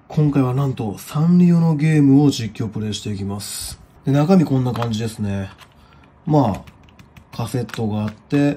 今回はなんとサンリオのゲームを実況プレイしていきます。で、中身こんな感じですね。まあ、カセットがあって、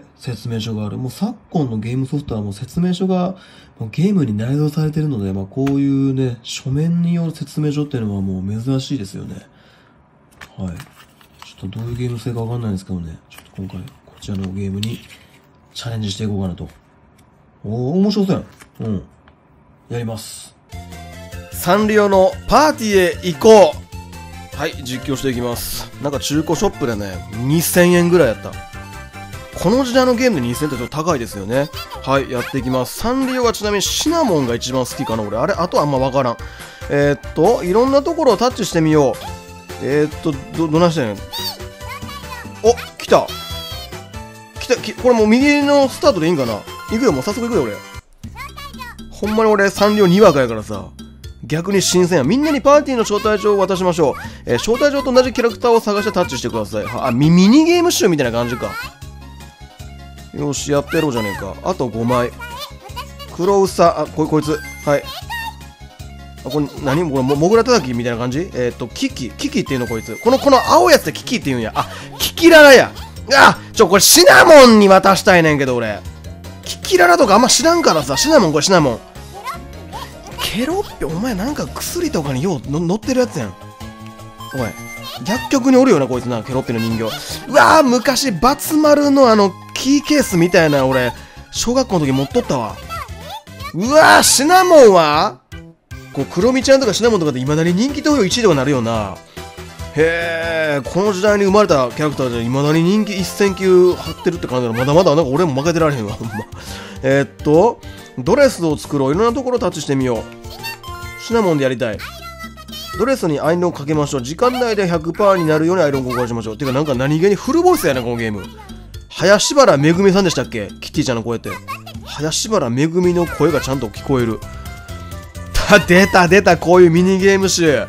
説明書がある。もう昨今のゲームソフトはもう説明書がもうゲームに内蔵されているので、こういうね、書面による説明書っていうのはもう珍しいですよね。はい。ちょっとどういうゲーム性かわかんないんですけどね。ちょっと今回こちらのゲームにチャレンジしていこうかなと。面白そうやん。うん。やります。サンリオのパーティーへ行こう。はい、実況していきます。なんか中古ショップでね、2000円ぐらいやった。この時代のゲームで2000円ってちょっと高いですよね。はい、やっていきます。サンリオはちなみにシナモンが一番好きかな、俺。あとはあんまわからん。いろんなところをタッチしてみよう。どないしてんの？お、来た。これもう右のスタートでいいんかな？行くよ、もう早速行くよ、俺。ほんまに俺、サンリオにわかやからさ。逆に新鮮や。みんなにパーティーの招待状を渡しましょう。招待状と同じキャラクターを探してタッチしてください。ミニゲーム集みたいな感じか。よし、やってやろうじゃねえか。あと5枚。黒ウサ、こいつ。はい。これ、これ、モグラ叩きみたいな感じ？キキっていうのこいつ。この青いやつでキキって言うんや。キキララや。これシナモンに渡したいねんけど、俺。キキララとかあんま知らんからさ。シナモン。ケロッピ、お前なんか薬とかによう乗ってるやつやん。おい、薬局におるよな、こいつな、ケロッピの人形。うわー、昔、バツ丸のキーケースみたいな、俺、小学校の時持っとったわ。うわー、シナモンはクロミちゃんとかシナモンとかで未だに人気投票1位とかなるよな。へー、この時代に生まれたキャラクターで未だに人気1000級張ってるって感じだな。まだまだなんか俺も負けてられへんわ、ほんま。ドレスを作ろう。いろんなところをタッチしてみよう。シナモンでやりたい。ドレスにアイロンかけましょう。時間内で 100% になるようにアイロン交換しましょう。てかなんか何気にフルボイスやね、このゲーム。林原めぐみさんでしたっけ？キティちゃんの声って。林原めぐみの声がちゃんと聞こえる。出た、こういうミニゲーム集。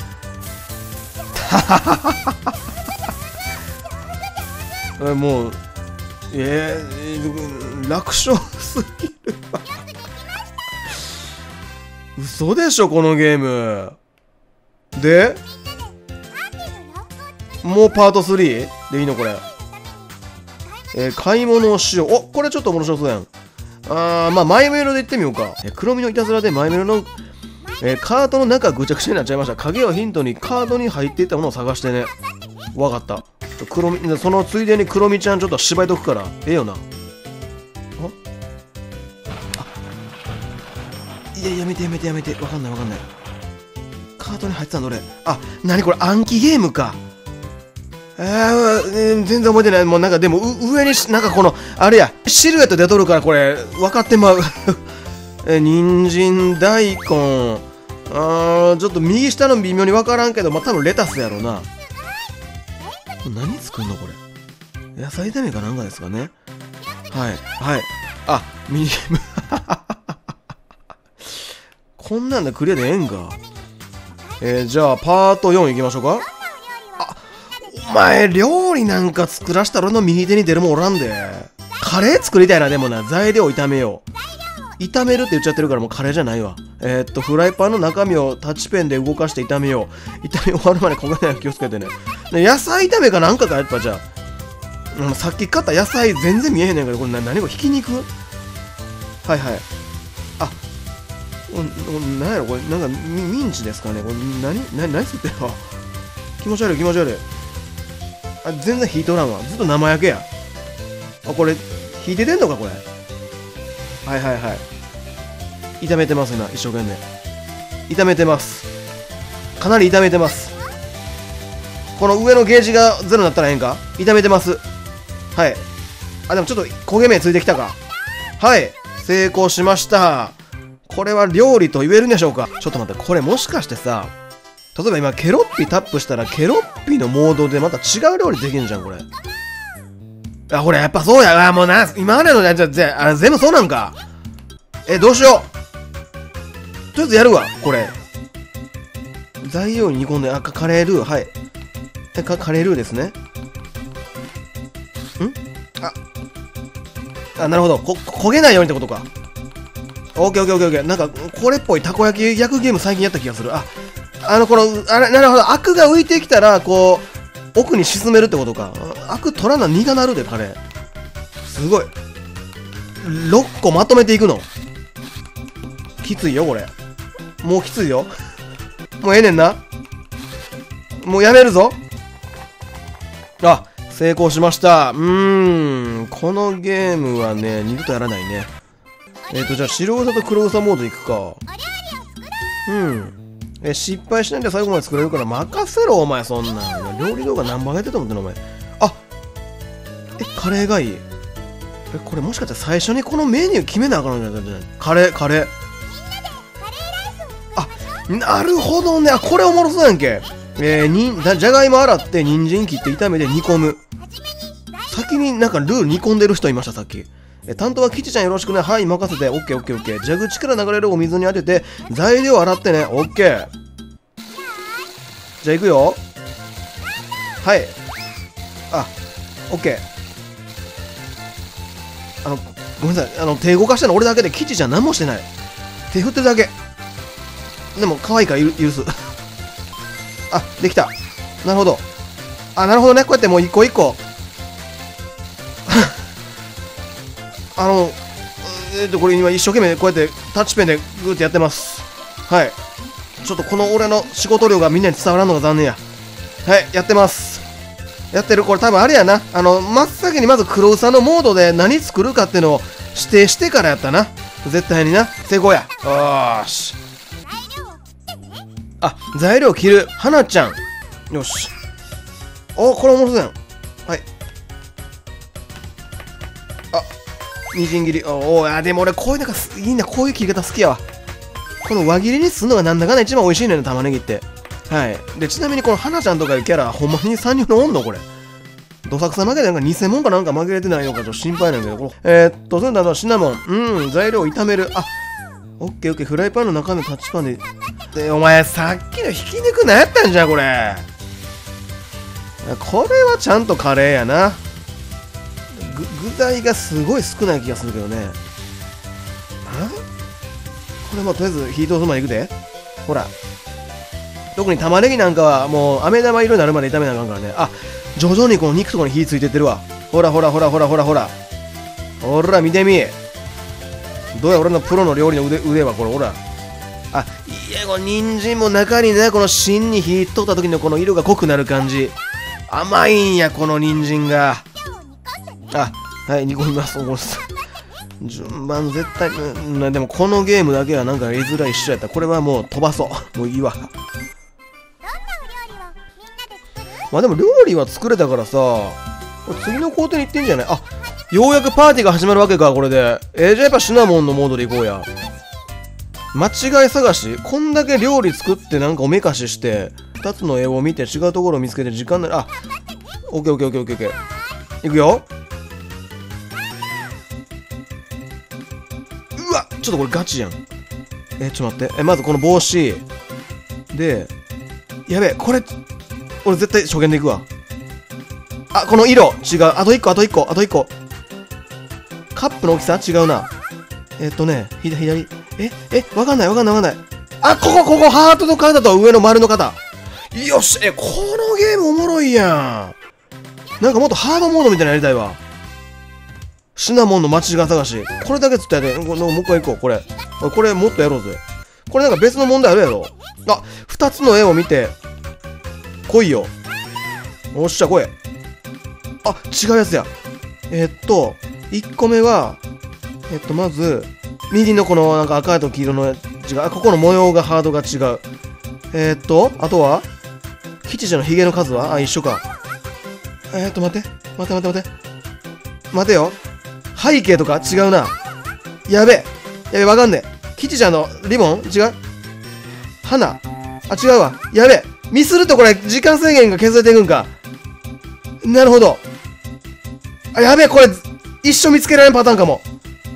もう、楽勝すぎるわ。嘘でしょ、このゲーム。でもうパート3でいいのこれ。買い物をしよう。これちょっと面白そうやん。マイメロでいってみようか。黒身のいたずらでマイメロの、カートの中ぐちゃぐちゃになっちゃいました。影をヒントにカードに入っていったものを探してね。わかった。そのついでに黒身ちゃんちょっと芝居とくから。よな。やめて。わかんない。カートに入ってたんだ俺。何これ、暗記ゲームか。全然覚えてない。もうなんかでも上になんかあれや、シルエット出とるからこれ、分かってまう。人参、大根。ちょっと右下の微妙に分からんけど、多分レタスやろうな。何作んのこれ。野菜炒めかなんかですかね。はい。ミニゲーム。こんなんでクリアでええんか。じゃあパート4いきましょうか。お前料理なんか作らしたら俺の右手に出るもんおらんで。カレー作りたいな。でもな、材料炒めよう。炒めるって言っちゃってるからもうカレーじゃないわ。フライパンの中身をタッチペンで動かして炒めよう。炒め終わるまで焦げないように気をつけてね。野菜炒めかなんかかやっぱじゃあ。さっき買った野菜全然見えへんねんけど、これ何これひき肉？はい。なんやろこれ、なんかミンチですかね。これ何作ってんの？気持ち悪い。全然火通らんわ。ずっと生焼けや。これ火出てんのかこれ。はい。炒めてます今、一生懸命炒めてます。かなり炒めてます。この上のゲージがゼロになったらええんか。炒めてます。はい。でもちょっと焦げ目ついてきたか。はい、成功しました。これは料理と言えるんでしょうか。ちょっと待って、これもしかしてさ、例えば今ケロッピタップしたらケロッピのモードでまた違う料理できるんじゃんこれ。これやっぱそうや。もう今までのやつ全部そうなんか。どうしよう。とりあえずやるわこれ。材料に煮込んで、カレールー。はい。カレールーですね。なるほど。焦げないようにってことか。 オッケーオッケーオッケーオッケー。なんか、これっぽいたこ焼き焼くゲーム最近やった気がする。あ、この、あれ、なるほど。アクが浮いてきたら、こう、奥に沈めるってことか。アク取らな、苦なるで、カレー。すごい。6個まとめていくの。きついよ、これ。もうきついよ。もうええねんな。もうやめるぞ。あ、成功しました。このゲームはね、二度とやらないね。じゃあ、白草と黒草モードいくか。失敗しないで最後まで作れるから任せろ、お前、そんなん。料理動画何番やってたもんっての、お前。あ、カレーがいい。これもしかしたら最初にこのメニュー決めなあかんのじゃない？カレー。あ、なるほどね。あ、これおもろそうやんけ。じゃがいも洗って、人参切って炒めて煮込む。先になんかルール煮込んでる人いました、さっき。担当はキチちゃんよろしくね。はい、任せて。オッケーオッケーオッケー。蛇口から流れるお水に当てて、材料洗ってね。オッケー。じゃあ行くよ。はい。あ、オッケー。ごめんなさい。手動かしたの俺だけで、キチちゃん何もしてない。手振ってるだけ。でも、可愛いから許す。あ、できた。なるほど。あ、なるほどね。こうやってもう一個一個。これ今一生懸命こうやってタッチペンでグーってやってます。はい。ちょっとこの俺の仕事量がみんなに伝わらんのが残念や。はい、やってます。やってる。これ多分あれやな。真っ先にまず黒ウサのモードで何作るかっていうのを指定してからやったな。絶対にな。成功や。よーし。あ、材料切る。花ちゃん。よし。お、これおもろそうやん。はい。あ、みじん切り。でも俺こういうのがいいな。こういう切り方好きやわ。この輪切りにすんのがなんだかんだ一番美味しいのよ、玉ねぎって。はい。で、ちなみにこの花ちゃんとかいうキャラ、ほんまにサンリオのおんのこれ。どさくさ負けてなんか偽物かなんか紛れてないのかちょっと心配なんだけど、それだシナモン。材料を炒める。あ、オッケーオッケー。フライパンの中身タッチパンで、お前さっきのひき肉何やったんじゃん、これ。これはちゃんとカレーやな。具材がすごい少ない気がするけどね。これもとりあえず火通すまでいくで。ほら。特に玉ねぎなんかはもう飴玉色になるまで炒めなあかんからね。あ、徐々にこの肉とかに火ついてってるわ。ほらほらほらほらほらほら。ほら見てみ。どうや俺のプロの料理の腕はこれほら。あ、いや、この人参も中にね、この芯に火通った時のこの色が濃くなる感じ。甘いんや、この人参が。あ、はい、煮込みます。順番絶対、でもこのゲームだけはなんか絵面一緒やった。これはもう飛ばそう。もういいわ。まあでも料理は作れたからさ、これ次の工程に行ってんじゃない？あ、ようやくパーティーが始まるわけか、これで。じゃあやっぱシナモンのモードで行こうや。間違い探し？こんだけ料理作ってなんかおめかしして、2つの絵を見て違うところを見つけて時間なる。あ、オッケーオッケーオッケーオッケーオッケー。いくよ。うわ、ちょっとこれガチやん。ちょっと待って。まずこの帽子。で、やべえ、これ、俺絶対初見でいくわ。あ、この色違う。あと1個、あと1個、あと1個。カップの大きさ違うな。左。わかんない。あ、ここ、ハートの肩と上の丸の肩。よし、このゲームおもろいやん。なんかもっとハードモードみたいなのやりたいわ。シナモンの間違い探し。これだけつってやで。もう一回行こう、これ。これもっとやろうぜ。これなんか別の問題あるやろ。あ、2つの絵を見て。来いよ。おっしゃ、来い。あ、違うやつや。1個目は、まず、右のこのなんか赤と黄色の違う。ここの模様がハードが違う。あとは吉祥のヒゲの数は一緒か。待て。待てよ。背景とか違うな。やべえ、わかんねえ。吉祥のリボン違う。花違うわ。やべえ。ミスるとこれ、時間制限が削れていくんか。なるほど。やべえ、これ、一生見つけられんパターンかも。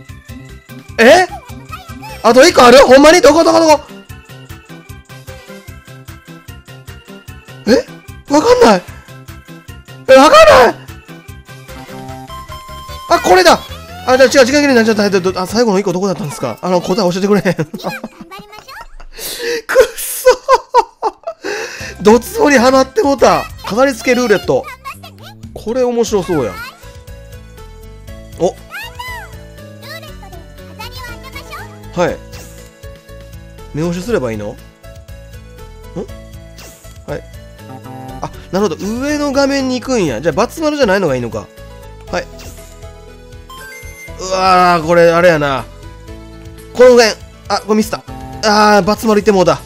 あと1個ある？ほんまに？どこ？わかんない。あ、これだ！ あ、じゃあ違う、時間切れになっちゃった。あ、最後の1個どこだったんですか？答え教えてくれへん。くっそードツボにはまってもうた。飾り付けルーレット。これ面白そうやん。お、はい。目押しすればいいの？はい。あ、なるほど。上の画面に行くんや。じゃあ、バツ丸じゃないのがいいのか。はい。うわー、これ、あれやな。この辺。あ、これミスった。あー、バツ丸いってもうだ。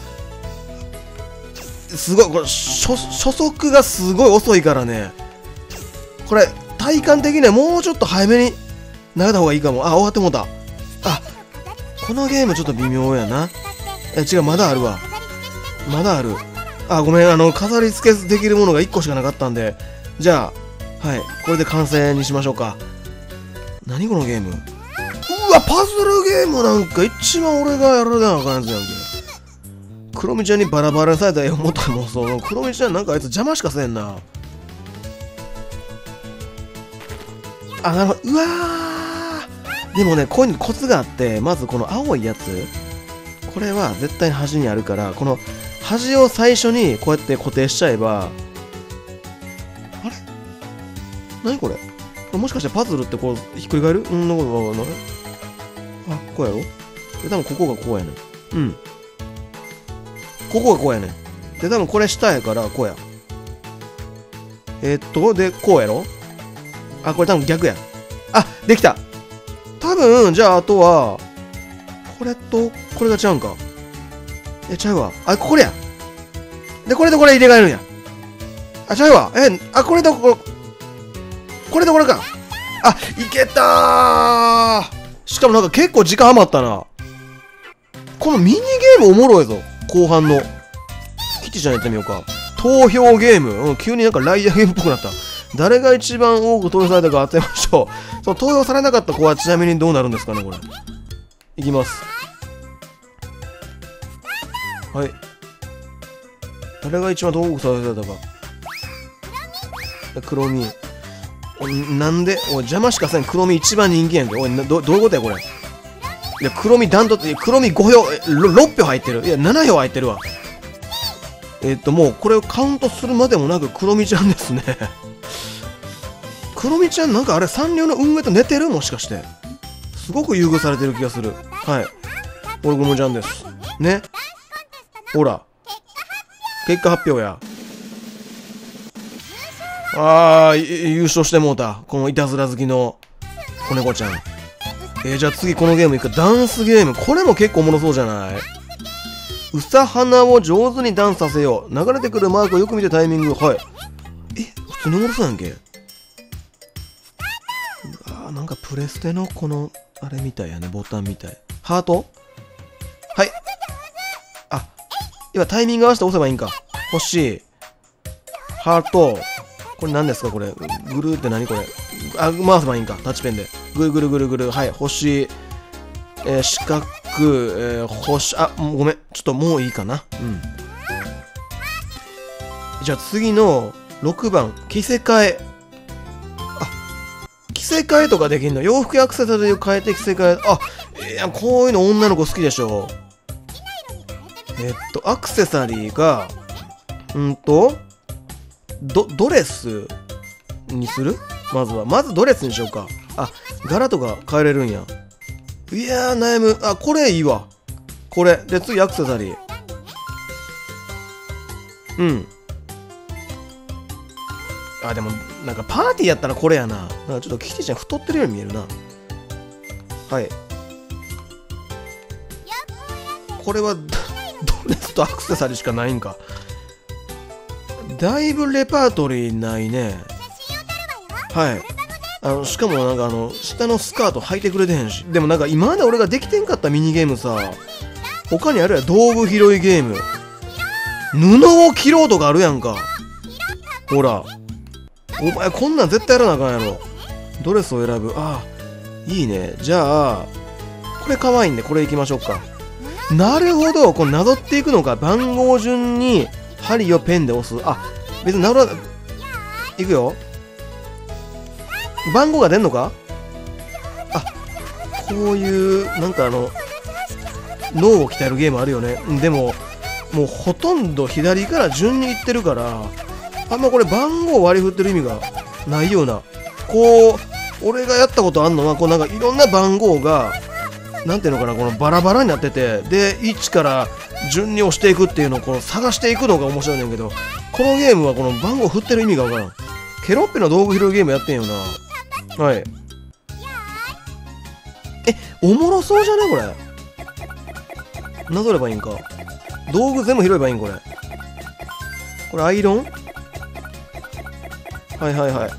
すごい、これ、初速がすごい遅いからね。これ、体感的にはもうちょっと早めに投げた方がいいかも。あ、終わってもうた。あ、このゲームちょっと微妙やな。違う、まだあるわ。まだある。あ、ごめん、飾り付けできるものが1個しかなかったんで。じゃあ、はい、これで完成にしましょうか。何このゲーム。うわ、パズルゲームなんか一番俺がやられなあかんやつやんけ。クロミちゃんにバラバラにされた絵を持ったもん、その、クロミちゃんなんかあいつ邪魔しかせんな。あ、なるほど。うわー。でもね、こういうのコツがあって、まずこの青いやつ。これは絶対に端にあるから、この端を最初にこうやって固定しちゃえば、あれ何これもしかしてパズルってこうひっくり返る？あ、こうやろ？で、多分ここがこうやねん。うん。ここがこうやねん。で、多分これ下やからこうや。で、こうやろ？あ、これ多分逆や。あ、できた。多分、じゃああとは、これと、これがちゃうんか。ちゃうわ。あ、これや。で、これとこれ入れ替えるんや。あ、ちゃうわ。これとこれとこれか。あ、いけたー。しかもなんか結構時間余ったな。このミニゲームおもろいぞ。後半の。キティちゃんやってみようか。投票ゲーム。急になんかライアーゲームっぽくなった。誰が一番多く投票されたか当てましょう。その投票されなかった子はちなみにどうなるんですかね、これ。いきます。はい。誰が一番多くされたか。黒み。なんでおい、邪魔しかせん。黒み一番人気やんけ。おい、どういうことや、これ。いや、黒みダントツ、黒み5票、6票入ってる。いや、7票入ってるわ。もう、これをカウントするまでもなく、黒みちゃんですね。黒みちゃん、なんかあれ、サンリオの運営と寝てる？もしかして。すごく優遇されてる気がする。はい。俺、ゴムちゃんです。ね。ほら。結果発表や。優勝してもうた。このいたずら好きの子猫ちゃん。じゃあ次このゲームいくか。ダンスゲーム。これも結構おもろそうじゃない？うさ鼻を上手にダンスさせよう。流れてくるマークをよく見てタイミング。はい。普通におもろそうやんけ。なんかプレステのこの、あれみたいやね。ボタンみたい。ハート？はい。今タイミング合わせて押せばいいんか。欲しい。ハート。これ何ですかこれ。ぐるーって何これ。回せばいいんか。タッチペンで。ぐるぐるぐるぐる。はい。星。四角。星。ごめん。ちょっともういいかな。うん。じゃあ次の6番。着せ替え。着せ替えとかできんの？洋服やアクセサリーを変えて着せ替え。こういうの女の子好きでしょ。アクセサリーが、ドレスにする？まずドレスにしようか。柄とか変えれるんや。いやー、悩む。これいいわ。これ。で、次アクセサリー。うん。でも、なんかパーティーやったらこれやな。なんかちょっとキティちゃん太ってるように見えるな。はい。これは、ドレスとアクセサリーしかないんか。だいぶレパートリーないね。はい。しかもなんか下のスカート履いてくれてへんし。でもなんか今まで俺ができてんかったミニゲームさ、他にあるや道具拾いゲーム。布を切ろうとかあるやんか。ほら。お前こんなん絶対やらなあかんやろ。ドレスを選ぶ。いいね。じゃあ、これ可愛いんでこれいきましょうか。なるほど。これなぞっていくのか。番号順に針をペンで押す。別になるほど。いくよ。番号が出んのか？ こういう、なんか脳を鍛えるゲームあるよね。でも、もうほとんど左から順にいってるから、あんまこれ番号割り振ってる意味がないような。こう、俺がやったことあんのは、こうなんかいろんな番号が、なんていうのかな、このバラバラになってて、で、1から順に押していくっていうのをこの探していくのが面白いねんけど、このゲームはこの番号振ってる意味がわからん。ケロッペの道具拾うゲームやってんよな。はい。おもろそうじゃねこれ。なぞればいいんか。道具全部拾えばいいんこれ。これアイロン？はいはいはい。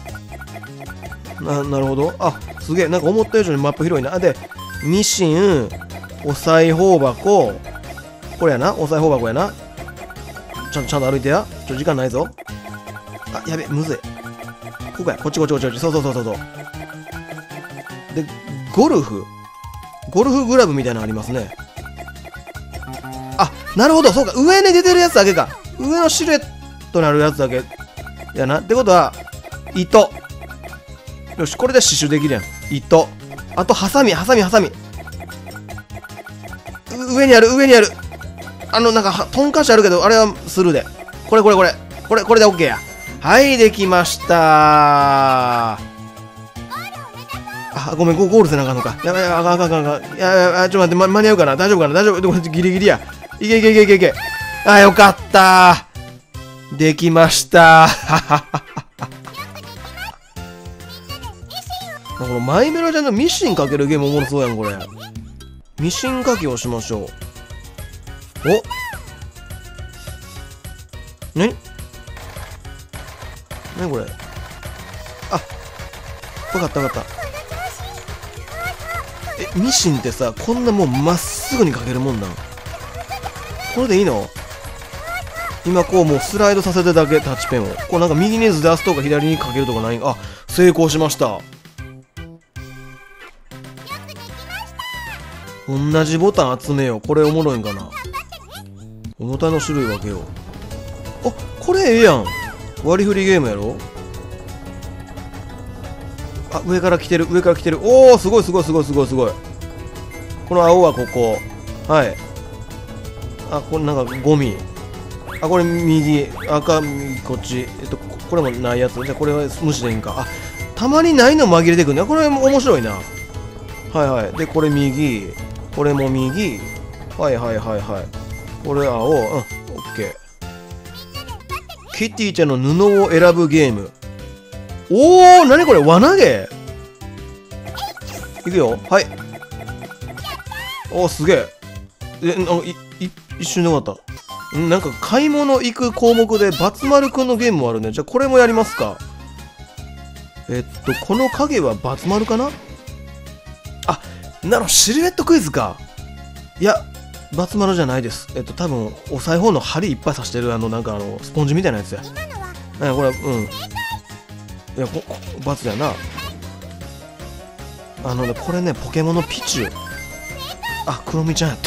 なるほど。あ、すげえ。なんか思った以上にマップ広いな。で、ミシン、お裁縫箱。これやな。お裁縫箱やな。ちゃんと歩いてや。時間ないぞ。あ、やべ、むずい。ここや。こっち。そう。で、ゴルフグラブみたいなのありますね。あ、なるほど。そうか。上に出てるやつだけか。上のシルエットにあるやつだけ。やな。ってことは、糸。よし、これで刺繍できるやん。糸。あと、ハサミ。上にある。なんか、トンカチあるけど、あれはスルーで。これで OK や。はい、できましたー。あ、ごめん、ゴールせなあかんのか。やばい、あかん。いや、ちょっと待って、間に合うかな。大丈夫かな。ギリギリや。いけ。あ、よかったー。できましたー。このマイメロちゃんのミシンかけるゲームおもろそうやん、これ。ミシンかけをしましょう。お、何これ。あ、わかった。ミシンってさ、こんなもうまっすぐにかけるもんなん？これでいいの？今こうもうスライドさせてだけタッチペンを。こうなんか右にずらすとか左にかけるとかない？あ、成功しました。同じボタン集めよう。これおもろいんかな。ボタンの種類分けよう。あ、これええやん。割り振りゲームやろ。あ、上から来てる。おー、すごい。この青はここ。はい。あ、これなんかゴミ。あ、これ右。赤、こっち。これもないやつ。じゃあこれは無視でいいんか。あ、たまにないの紛れてくるね。これも面白いな。はい。で、これ右。これも右。はい。これ青。オッケー。キティちゃんの布を選ぶゲーム。おー、なにこれ、輪投げいくよ。はい。おー、すげえ。一瞬で終わった。なんか買い物行く項目でバツ丸くんのゲームもあるね。じゃあこれもやりますか。この影はバツ丸かな。あ、シルエットクイズか。いや、バツ丸じゃないです。多分、お裁縫の針いっぱい刺してる、なんかスポンジみたいなやつや。これ、いや、バツだよな。これね、ポケモンのピチュウ。あ、クロミちゃんやった。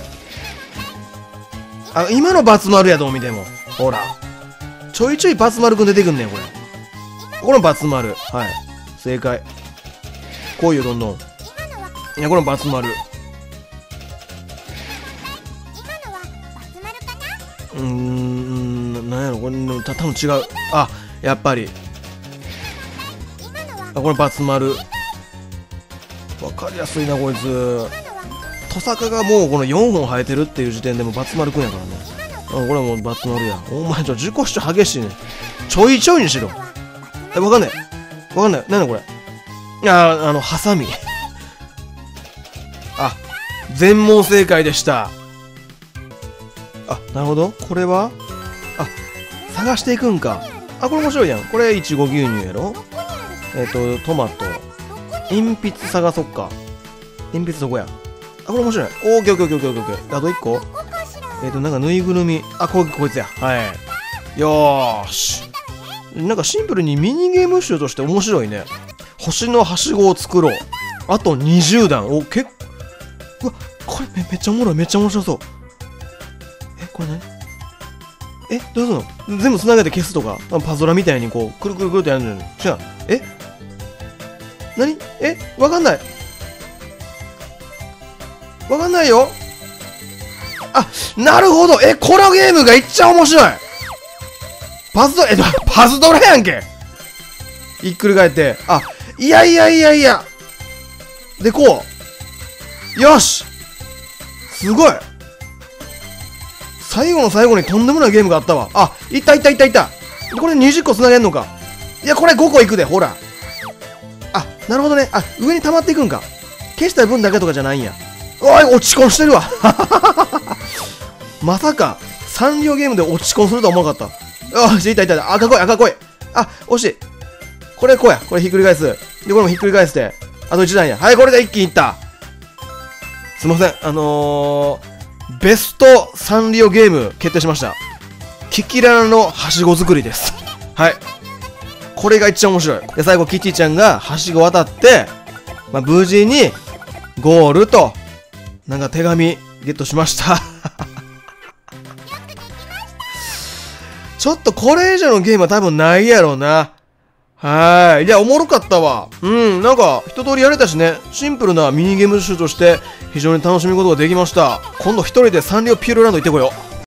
あ、今のバツ丸や、どう見ても。ほら。ちょいちょいバツ丸くん出てくんねん、これ。これバツ丸。はい。正解。こういうどんどん。いや、これバツ丸。なんやろ、これ、多分違う。あ、やっぱり。あ、これバツ丸。わかりやすいな、こいつ。トサカがもうこの4本生えてるっていう時点でもうバツ丸くんやからね。これはもうバツ丸や。お前自己主張激しいね。ちょいちょいにしろ。わかんない。なんだこれ。ハサミ。あ、全問正解でした。あ、なるほど。これは探していくんか。あ、これ面白いやん。これいちご牛乳やろ。トマト。鉛筆探そっか。鉛筆どこや。あ、これ面白い。オーケー。あと1個。なんかぬいぐるみ。あ、こいつや。はい。よーし。なんかシンプルにミニゲーム集として面白いね。星のはしごを作ろう。あと20段。うわ、これめっちゃおもろい。めっちゃ面白そう。これ何？どうすんの？全部繋げて消すとかパズドラみたいにこう、くるくるってやるんじゃない？違う。何？わかんない。 わかんないよ。あ、なるほど。このゲームがいっちゃ面白い。パズドラ、パズドラやんけ。ひっくり返って。あ、いや。で、こう。よし。すごい。最後の最後にとんでもないゲームがあったわ。あ、いった。これ20個繋げんのか。いや、これ5個いくで、ほら。あ、なるほどね。あ、上に溜まっていくんか。消した分だけとかじゃないんや。おい、落ち込んしてるわ。まさか、サンリオゲームで落ち込んするとは思わなかった。よし、いった。赤来い。あ、惜しい。これこうや。これひっくり返す。で、これもひっくり返して。あと1段や。はい、これで一気にいった。すいません。ベストサンリオゲーム決定しました。キキララのはしご作りです。はい。これが一番面白い。で、最後、キティちゃんがはしご渡って、まあ、無事に、ゴールと、なんか手紙、ゲットしました。ちょっとこれ以上のゲームは多分ないやろうな。はい。いや、おもろかったわ。なんか、一通りやれたしね、シンプルなミニゲーム集として、非常に楽しむことができました。今度一人でサンリオピューロランド行ってこよう。